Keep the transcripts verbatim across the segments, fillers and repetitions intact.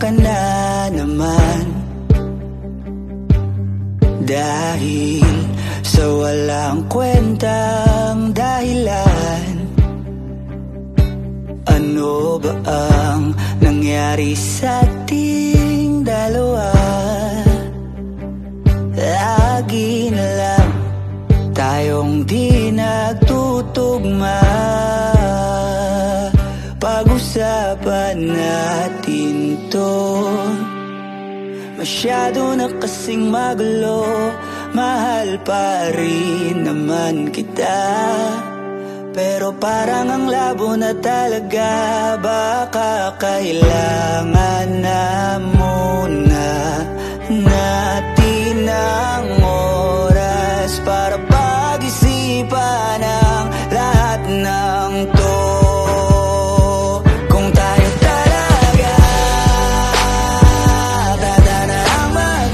ka na naman, dahil sa walang kwentang dahilan. Ano ba ang nangyari sa ating dalawa? Lagi na lang tayong di nagtutugma. Pag-usapan natin to, masyado na kasing magulo. Mahal pa rin naman kita, pero parang ang labo na talaga. Baka kailangan na muna natin ang oras para pag-isipan ang lahat ng to. Kung tayo talaga tatanang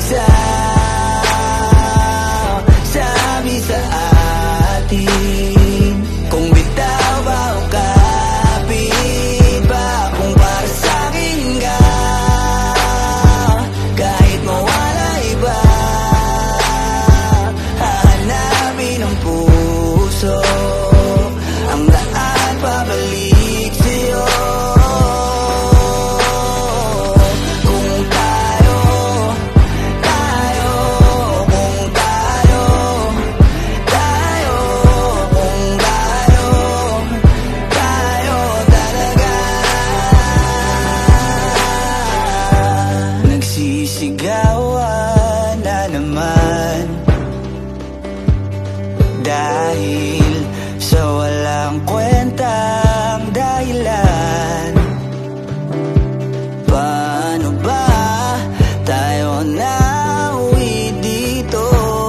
magsasabi sa atin, kung bitaw ba o kapit ba, kung para sa'kin ka, kahit mawala iba, hahanapin ang puso ang daan pabalik sa'yo. Kung tayo, tayo, kung tayo, tayo, kung tayo, tayo talaga. Nagsisigawan na naman, dahil sa walang kwentang dahilan. Paano ba tayo nauwi dito?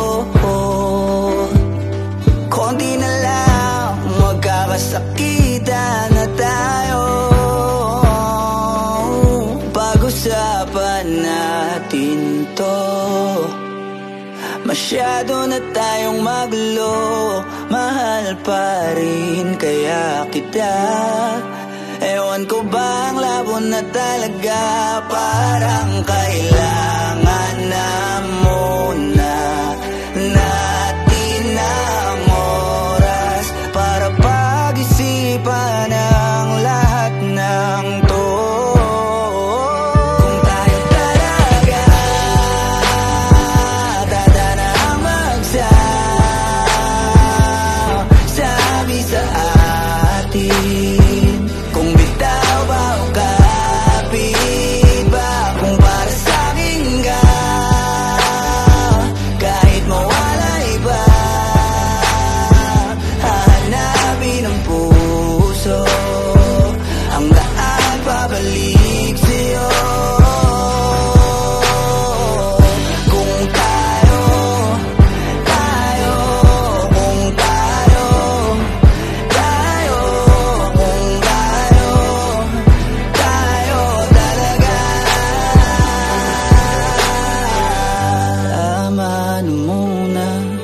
Konti na lang magkakasakitan na tayo. Pag-usapan natin to, masyado na tayong magulo. Mahal pa rin kaya kita, ewan ko ba ang labo na talaga. Parang kailangan na muna natin ang oras para pag-isipan ang lahat ng to. Kung tayo talaga tatanang magsasabi sa atin, kung bitaw ba o kapit ba, kung para sa'kin ka, kahit mawala iba, hahanapin ang puso ang daan pabalik sa'yo. Kung tayo, tayo, kung tayo, tayo, kung tayo, tayo talaga. Tama na muna,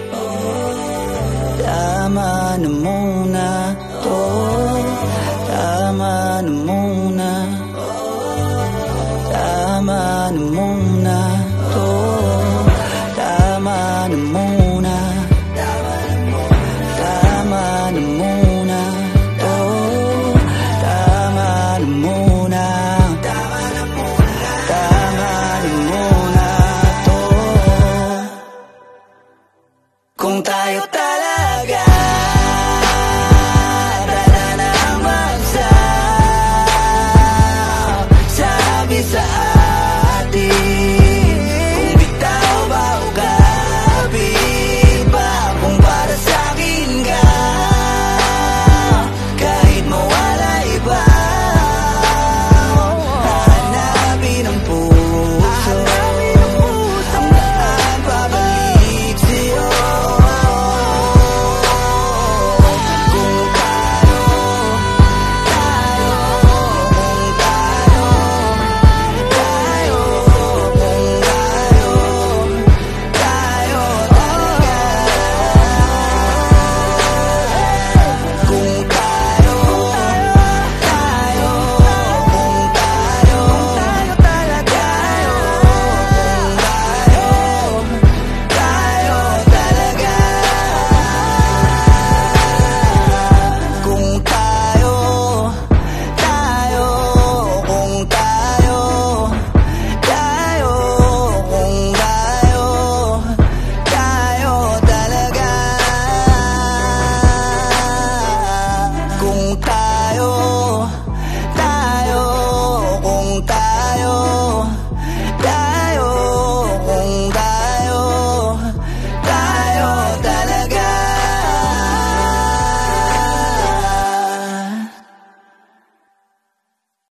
tama na muna to, tama na muna, tama na muna to, tama na muna, tama na muna to, tama na muna, tama na muna to. Kung tayo